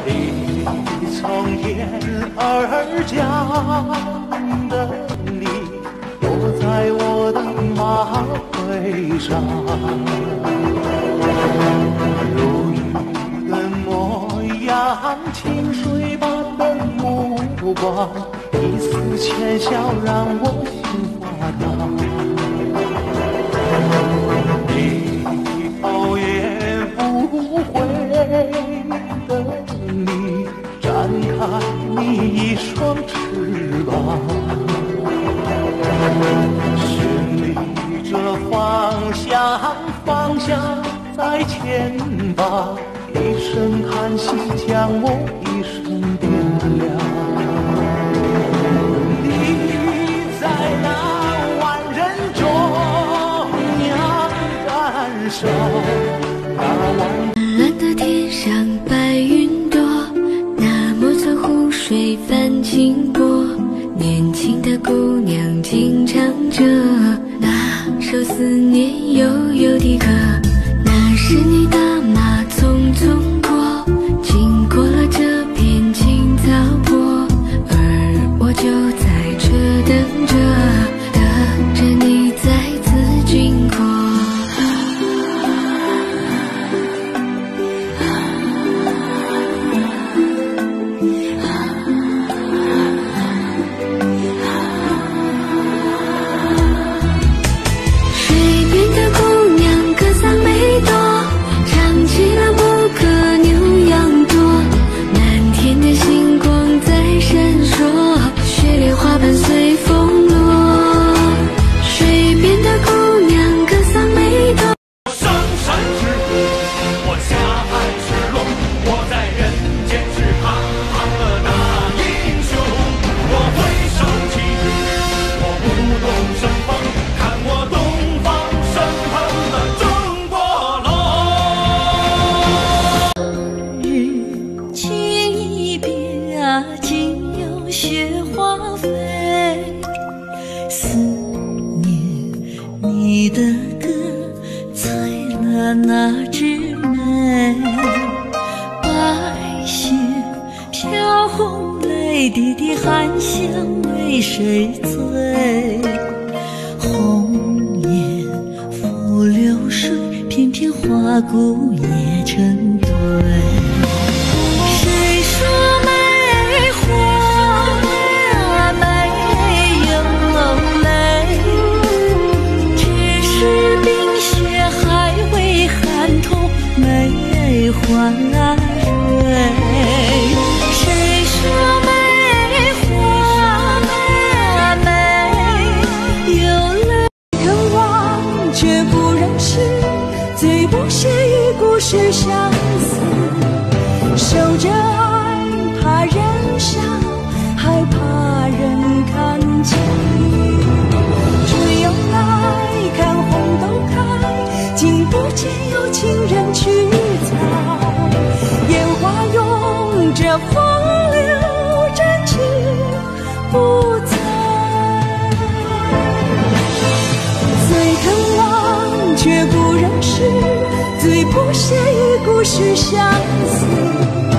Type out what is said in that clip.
你从天而降的你，落在我的马背上，如玉的模样，清水般的目光，一丝浅笑让我心花烫。你头也不回的你，展开你一双翅膀，寻觅着方向，方向在前方，一声叹息将我一生点亮。你在那万人中央燃烧， 蓝的天上白云朵，那么从湖水泛经过，年轻的姑娘轻唱着那首思念悠悠的歌。那是你的马匆匆过，经过了这片青草坡，而我就在这等着，等着你再次经过。 雪花飞，思念你的歌醉了那枝梅，白雪飘红泪滴的含香为谁醉？红颜拂流水，片片花骨也成堆。谁说梅花没有泪？只是冰雪还未寒透梅花蕊。谁说梅花没有泪？肯忘却不认识，最不屑与故事相似。守着爱，怕人笑，害怕人看清。只有来看红豆开，竟不见有情人去采。烟花拥着风流，真情不在。最肯忘却不认识，最不屑与故事相似。